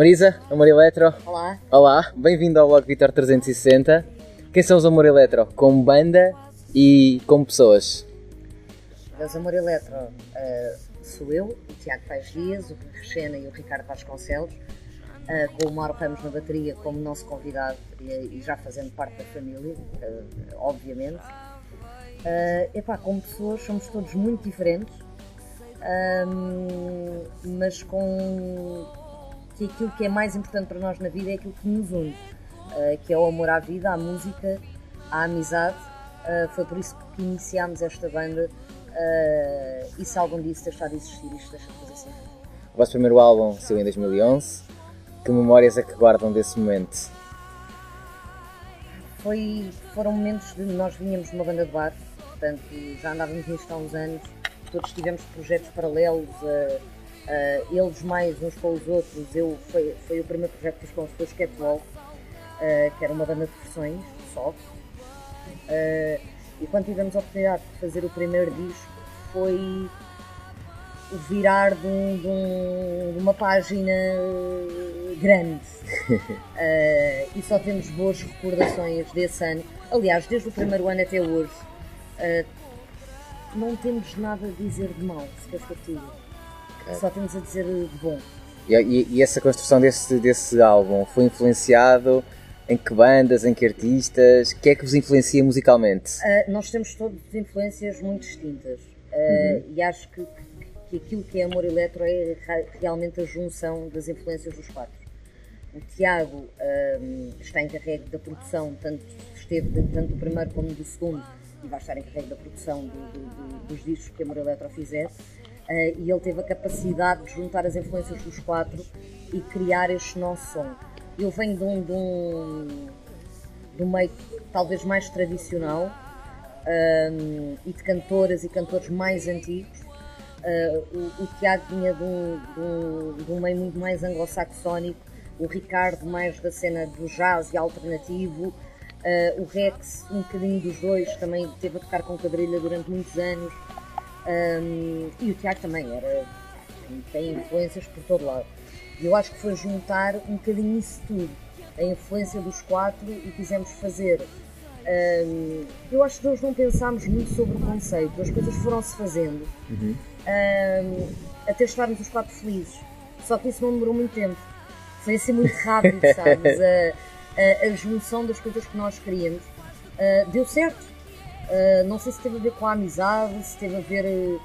Marisa, Amor Eletro. Olá. Olá, bem-vindo ao blog Vitor 360. Quem são os Amor Eletro? Como banda e como pessoas? Os Amor Eletro sou eu, o Tiago Paes Dias, o Cristina e o Ricardo Vasconcelos, com o Mauro Ramos na bateria como nosso convidado e já fazendo parte da família, obviamente. Como pessoas somos todos muito diferentes, mas com que aquilo que é mais importante para nós na vida é aquilo que nos une, que é o amor à vida, à música, à amizade. Foi por isso que iniciámos esta banda, e se algum dia isso deixar de existir, isto deixa de fazer sentido. O vosso primeiro álbum saiu em 2011. Que memórias é que guardam desse momento? Foram momentos de nós vínhamos de uma banda de bar, portanto já andávamos nisto há uns anos, todos tivemos projetos paralelos, eles mais uns com os outros. Foi o primeiro projeto que fiz com os Catwalk, que era uma banda de versões só, e quando tivemos a oportunidade de fazer o primeiro disco foi o virar de uma página grande. E só temos boas recordações desse ano. Aliás, desde o primeiro ano até hoje, não temos nada a dizer de mal, se queres que eu te diga. Só temos a dizer de bom. E essa construção desse álbum foi influenciado em que bandas, em que artistas? O que é que vos influencia musicalmente? Nós temos todas influências muito distintas, e acho que aquilo que é Amor Eletro é realmente a junção das influências dos quatro. O Tiago está encarregue da produção, esteve tanto do primeiro como do segundo, e vai estar encarregue da produção dos discos que a Amor Eletro fizer, e ele teve a capacidade de juntar as influências dos quatro e criar este nosso som. Eu venho de um meio talvez mais tradicional, e de cantoras e cantores mais antigos. O Tiago vinha de um meio muito mais anglo-saxónico, o Ricardo mais da cena do jazz e alternativo, o Rex um bocadinho dos dois, também teve a tocar com quadrilha durante muitos anos, e o Tiago também tem influências por todo lado. E eu acho que foi juntar um bocadinho isso tudo, a influência dos quatro, e quisemos fazer. Eu acho que nós não pensámos muito sobre o conceito, as coisas foram-se fazendo, até estarmos os quatro felizes. Só que isso não demorou muito tempo, foi assim muito rápido, sabes? A junção das coisas que nós queríamos deu certo. Não sei se teve a ver com a amizade, se teve a ver.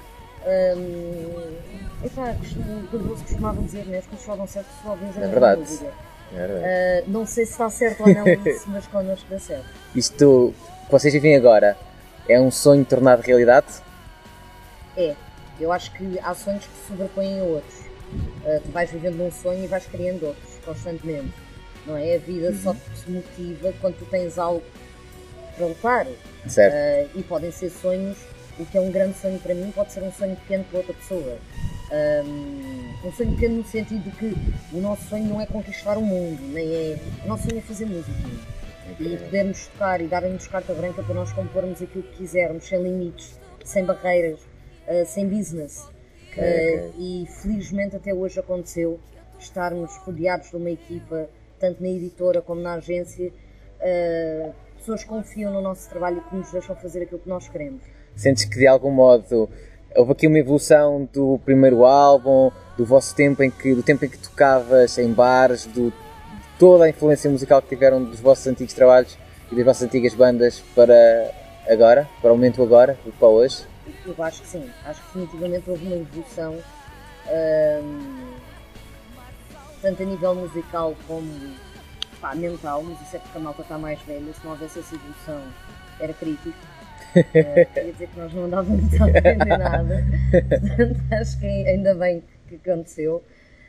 Quando você costumava dizer, né, as coisas só dão certo se só alguém já. É verdade. É verdade. Não sei se está certo ou não isso, mas connosco dá certo. Isto que vocês vivem agora é um sonho tornado realidade? É. Eu acho que há sonhos que se sobrepõem a outros. Tu vais vivendo um sonho e vais criando outros constantemente. Não é? A vida só te motiva quando tu tens algo para lutar. Certo. E podem ser sonhos. O que é um grande sonho para mim pode ser um sonho pequeno para outra pessoa. Um sonho pequeno no sentido de que o nosso sonho não é conquistar o mundo, nem é. O nosso sonho é fazer música. E podermos tocar e darem-nos carta branca para nós compormos aquilo que quisermos, sem limites, sem barreiras, sem business. E felizmente até hoje aconteceu estarmos rodeados de uma equipa, tanto na editora como na agência, pessoas que confiam no nosso trabalho e que nos deixam fazer aquilo que nós queremos. Sentes que de algum modo houve aqui uma evolução do primeiro álbum, do vosso tempo do tempo em que tocavas em bares, de toda a influência musical que tiveram dos vossos antigos trabalhos e das vossas antigas bandas para agora, para o momento agora, para hoje? Eu acho que sim, acho que definitivamente houve uma evolução, tanto a nível musical como mental, mas isso é porque a malta está mais velha, se não houvesse essa evolução era crítico. Queria dizer que nós não andávamos a aprender nada, portanto acho que ainda bem que aconteceu.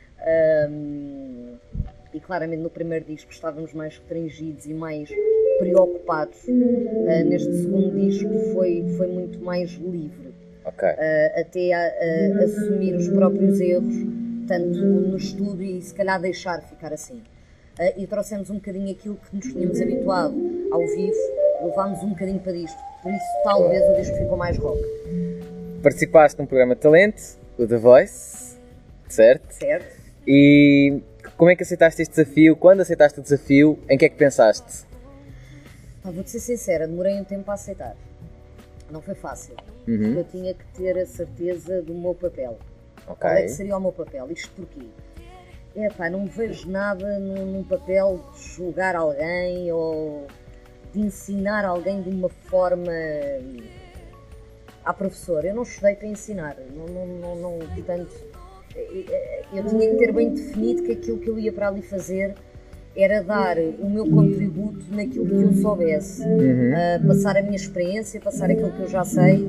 E claramente no primeiro disco estávamos mais restringidos e mais preocupados. Neste segundo disco foi muito mais livre, até a assumir os próprios erros, tanto no estúdio e se calhar deixar ficar assim. E trouxemos um bocadinho aquilo que nos tínhamos habituado ao vivo, levámos um bocadinho para isto, por isso talvez o disco ficou mais rock. Participaste num programa de talento, o The Voice, certo? Certo. E como é que aceitaste este desafio? Quando aceitaste o desafio, em que é que pensaste? Vou-te ser sincera, demorei um tempo a aceitar. Não foi fácil. Uhum. Eu tinha que ter a certeza do meu papel. Ok. Qual é que seria o meu papel? Isto porquê? Não me vejo nada num papel de julgar alguém ou de ensinar alguém de uma forma à professora. Eu não estudei para ensinar, portanto, eu tinha que ter bem definido que aquilo que eu ia para ali fazer era dar o meu contributo naquilo que eu soubesse, passar a minha experiência, passar aquilo que eu já sei,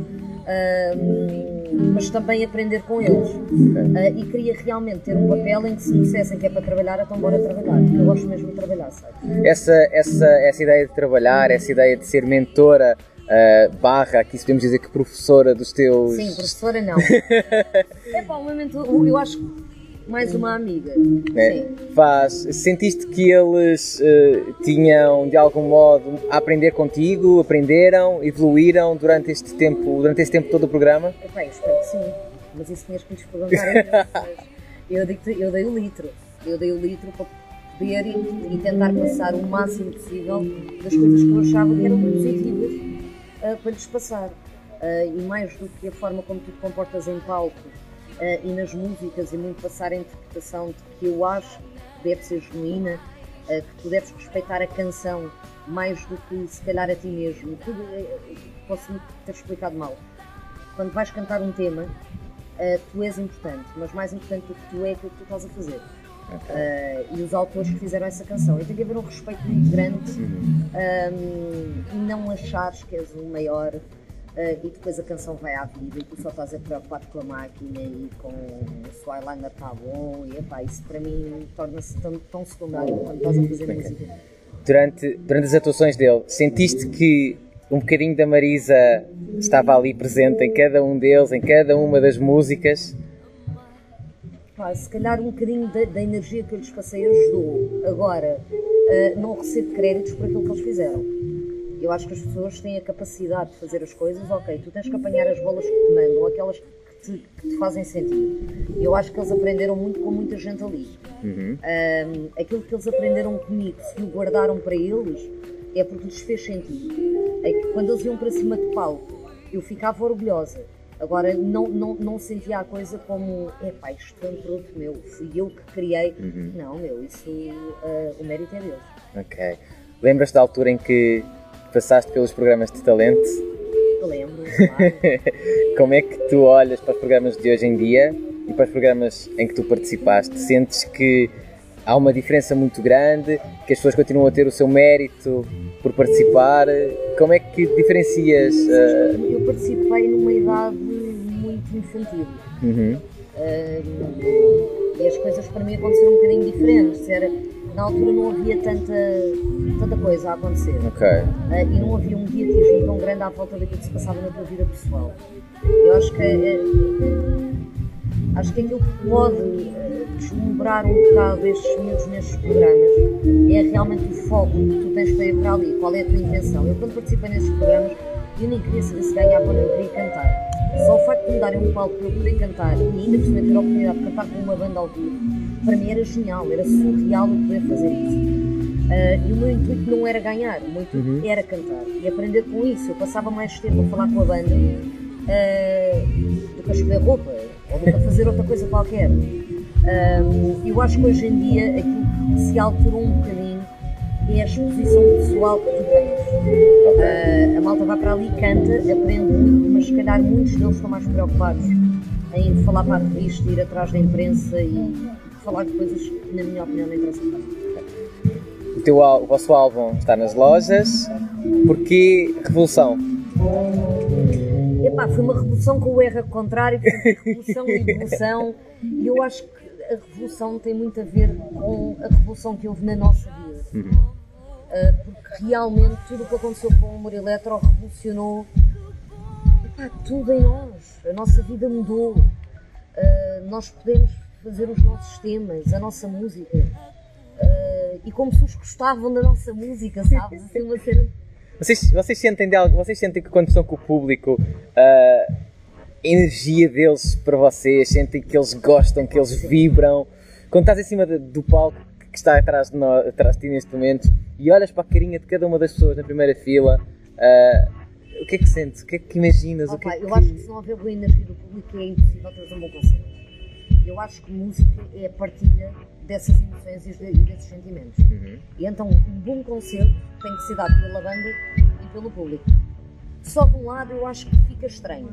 mas também aprender com eles. E queria realmente ter um papel em que se me dissessem que é para trabalhar, então bora trabalhar, porque eu gosto mesmo de trabalhar, sabe? Essa ideia de trabalhar, essa ideia de ser mentora, barra, aqui podemos dizer que professora dos teus... Sim, professora não. Eu acho que mais uma amiga. Sim. Sentiste que eles tinham de algum modo a aprender contigo, aprenderam, evoluíram durante este tempo todo do programa? Eu espero que sim, mas isso tinhas que lhes perguntar. Eu dei o litro para poder e tentar passar o máximo possível das coisas que eu achava que eram positivas para lhes passar. E mais do que a forma como tu te comportas em palco, e nas músicas, e muito passar a interpretação de que eu acho que deve ser genuína, que tu deves respeitar a canção mais do que se calhar a ti mesmo. Posso ter explicado mal. Quando vais cantar um tema, tu és importante, mas mais importante do que tu é aquilo que tu estás a fazer. E os autores que fizeram essa canção. E tem que haver um respeito muito grande, e não achares que és o maior. E depois a canção vai à vida e tu só estás a preocupar com a máquina e com se o eyeliner está bom e isso para mim torna-se tão secundário quando estás a fazer música. Durante as atuações dele, sentiste que um bocadinho da Marisa estava ali presente em cada um deles, em cada uma das músicas? Se calhar um bocadinho da energia que eu lhes passei ajudou. Agora, não recebo créditos por aquilo que eles fizeram. Eu acho que as pessoas têm a capacidade de fazer as coisas, ok, tu tens que apanhar as bolas que te mandam, aquelas que te fazem sentido. Eu acho que eles aprenderam muito com muita gente ali. Aquilo que eles aprenderam comigo, se o guardaram para eles, é porque lhes fez sentido. Quando eles iam para cima de palco, eu ficava orgulhosa. Agora, não sentia a coisa como, isto foi um produto meu, fui eu que criei. Não, isso, o mérito é deles. Ok. Lembras-te da altura em que passaste pelos programas de talento? Eu lembro, claro. Como é que tu olhas para os programas de hoje em dia e para os programas em que tu participaste? Sentes que há uma diferença muito grande, que as pessoas continuam a ter o seu mérito por participar? Como é que diferencias? Eu participei numa idade muito infantil. E as coisas para mim aconteceram um bocadinho diferentes. Na altura não havia tanta coisa a acontecer. E não havia um mediatismo tão grande à volta daquilo que se passava na tua vida pessoal. Eu acho que aquilo que pode deslumbrar um bocado estes miúdos nestes programas é realmente o foco que tu tens para ir para ali, qual é a tua intenção. Eu quando participei nestes programas, eu nem queria saber se ganhava ou não, eu queria cantar. Só o facto de me darem um palco para eu poder cantar e ainda por cima ter a oportunidade de cantar com uma banda ao vivo, para mim era genial, era surreal eu poder fazer isso. E o meu intuito não era ganhar, o meu intuito era cantar e aprender com isso. Eu passava mais tempo a falar com a banda do que a escolher roupa ou do que a fazer outra coisa qualquer. Eu acho que hoje em dia aquilo que se alterou um bocadinho é a exposição pessoal que tu tens. A malta vai para ali, canta, aprende muito, mas se calhar muitos deles estão mais preocupados em falar para a revista, ir atrás da imprensa e falar de coisas que, na minha opinião, não interessam tanto. O vosso álbum está nas lojas. Porquê Revolução? Foi uma revolução com o R ao contrário, revolução e evolução, e eu acho que a revolução tem muito a ver com a revolução que houve na nossa vida. Porque realmente tudo o que aconteceu com o Humor Eletro revolucionou tudo em nós. A nossa vida mudou. Nós podemos fazer os nossos temas, a nossa música. E como pessoas gostavam da nossa música, sabes? Assim, uma cena... Vocês sentem de algo? Vocês sentem que quando estão com o público a energia deles para vocês, sentem que eles gostam, que eles vibram? Quando estás em cima do palco que está atrás de ti neste momento e olhas para a carinha de cada uma das pessoas na primeira fila, o que é que sentes? O que é que imaginas? Eu acho que se não houver boa energia do público é impossível trazer um bom concerto. Eu acho que música é a partilha dessas emoções e desses sentimentos. E então um bom concerto tem que ser dado pela banda e pelo público. Só de um lado eu acho que fica estranho.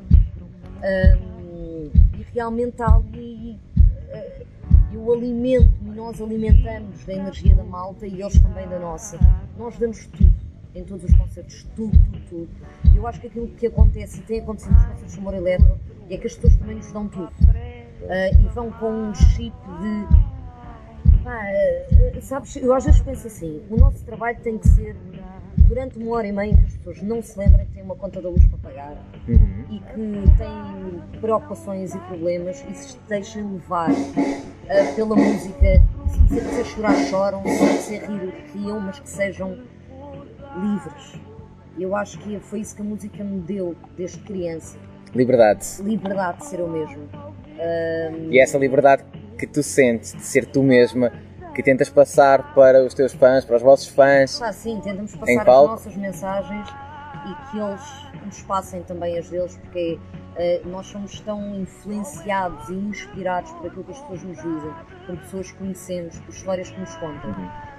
E realmente há ali... eu alimento e nós alimentamos da energia da malta e eles também da nossa. Nós damos tudo, em todos os concertos, tudo. Eu acho que aquilo que acontece e tem acontecido nos concertos de Humor Eletro é que as pessoas também nos dão tudo. E vão com um chip de... sabes, eu às vezes penso assim, o nosso trabalho tem que ser durante 1h30 que as pessoas não se lembrem que têm uma conta da luz para pagar e que têm preocupações e problemas e se deixem levar pela música, se quiser chorar, choram, se quiser rir, riam, mas que sejam livres. Eu acho que foi isso que a música me deu desde criança. Liberdade. Liberdade de ser eu mesmo. E essa liberdade que tu sentes de ser tu mesma, que tentas passar para os teus fãs, para os vossos fãs. Sim, tentamos passar as nossas mensagens e que eles nos passem também as deles, porque nós somos tão influenciados e inspirados por aquilo que as pessoas nos dizem, por pessoas que conhecemos, por histórias que nos contam,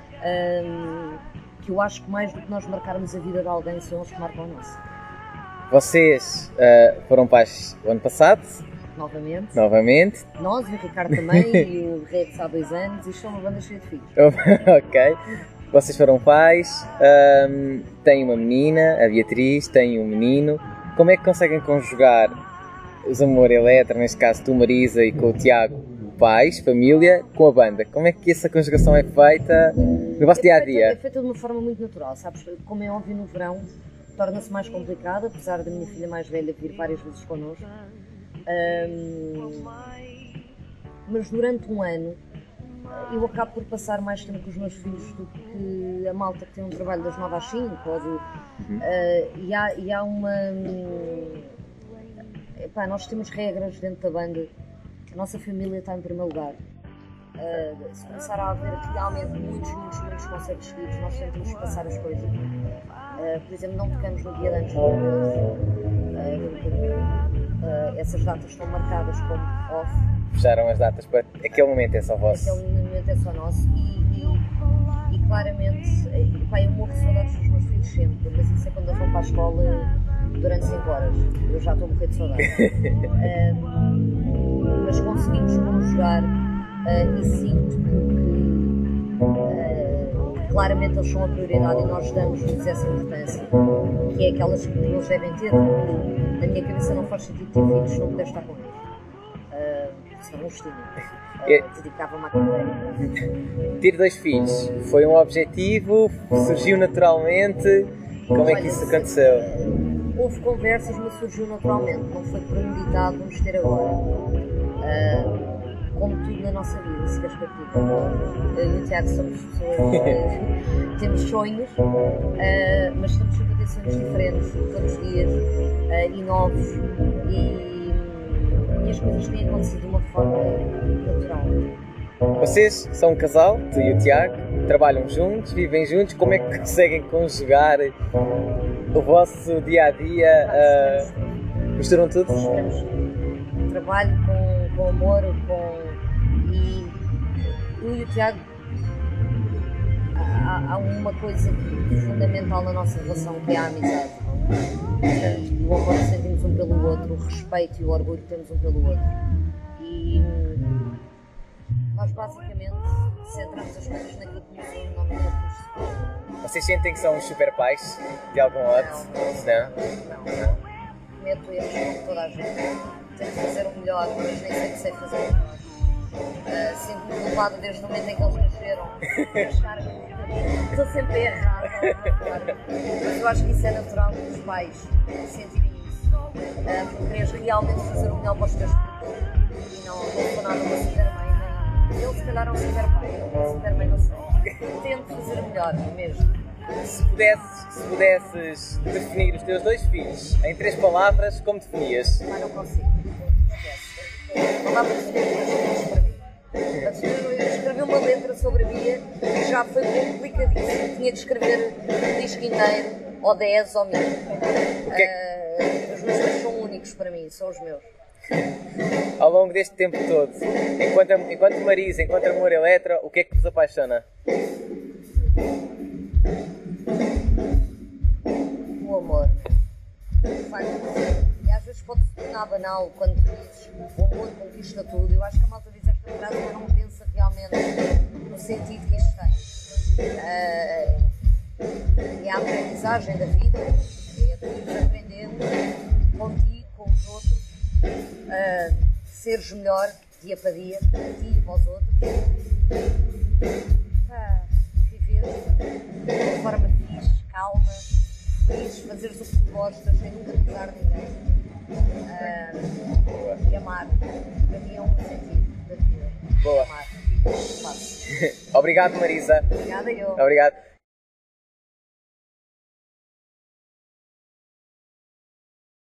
que eu acho que mais do que nós marcarmos a vida de alguém, são eles que marcam a nossa. Vocês foram pais o ano passado? Novamente. Nós, o Ricardo também, e o Rex há 2 anos, e isto é uma banda cheia de filhos. Ok. Vocês foram pais, têm uma menina, a Beatriz, têm um menino. Como é que conseguem conjugar os Humor Eletro, neste caso tu, Marisa, e com o Tiago, pais, família, com a banda? Como é que essa conjugação é feita no vosso dia-a-dia? É feita de uma forma muito natural, sabes? Como é óbvio, no verão torna-se mais complicado, apesar da minha filha mais velha vir várias vezes connosco. Mas durante um ano eu acabo por passar mais tempo com os meus filhos do que a malta que tem um trabalho das 9 às 5 e há uma... nós temos regras dentro da banda. A nossa família está em primeiro lugar. Se começar a haver realmente muitos concertos seguidos, nós tentamos passar as coisas. Por exemplo, não tocamos no dia de antes essas datas estão marcadas como off. Fecharam as datas para aquele momento é só vosso. Aquele momento é só nosso e claramente, eu morro de saudades dos meus filhos sempre, mas isso é quando eles vão para a escola durante 5 horas. Eu já estou a morrer de saudades. Mas conseguimos conjugar e sinto que claramente eles são a prioridade e nós damos-lhes essa importância, que é aquelas que eles devem ter. Na minha cabeça não faz sentido ter filhos se não puder estar com eles. Se não os tinha. Dedicava-me à carreira. Ter 2 filhos foi um objetivo? Surgiu naturalmente? Como é que isso aconteceu? Houve conversas, mas surgiu naturalmente. Não foi premeditado, vamos ter agora. Como tudo na nossa vida, se queres partir. Eu e o Tiago somos pessoas, temos sonhos, mas temos sempre atenções diferentes todos os dias e novos e as coisas têm acontecido de uma forma natural. Vocês são um casal, tu e o Tiago, trabalham juntos, vivem juntos, como é que conseguem conjugar o vosso dia-a-dia? Misturam tudo? Trabalho com amor, e eu e o Tiago há uma coisa fundamental na nossa relação, que é a amizade. O amor que sentimos um pelo outro, o respeito e o orgulho que temos um pelo outro. E nós basicamente centramos as coisas naquilo que nos une, não naquilo que nos separa. Vocês sentem que são os super pais de algum modo? Não. Cometo erros como toda a gente. Tento fazer o melhor, mas nem sei que sei fazer o melhor. Sempre culpado desde o momento em que eles nasceram. Estou sempre errada. Mas eu acho que isso é natural dos pais sentirem isso. Porque queres realmente fazer o melhor para os teus filhos. E não sou nada uma super mãe. Ele se calhar é um super pai, eu uma super mãe, não sei. Tento fazer o melhor mesmo. Se pudesses definir os teus 2 filhos em 3 palavras, como definias? Não consigo. Não dá para definir os meus filhos para mim. Eu escrevi uma letra sobre a Bia que já foi complicadíssimo. Tinha de escrever um disco inteiro, ou 10 ou 1000. Os meus textos são únicos para mim, são os meus. Ao longo deste tempo todo, enquanto Marisa, enquanto Amor Eletro, o que é que vos apaixona? O amor. E às vezes pode se tornar banal quando tu dizes o amor conquista tudo. Eu acho que a malta diz esta frase, mas não pensa realmente no sentido que isto tem. É a aprendizagem da vida, é tu ires aprendendo contigo, com os outros, seres melhor dia para dia, para ti e para os outros. Viver de uma forma fixe, calma, feliz, fazeres o que tu gostas sem nunca pisar ninguém. E amar, para mim é um sentido da vida. Boa. Amar. Obrigado, Marisa. Obrigada eu. Obrigado.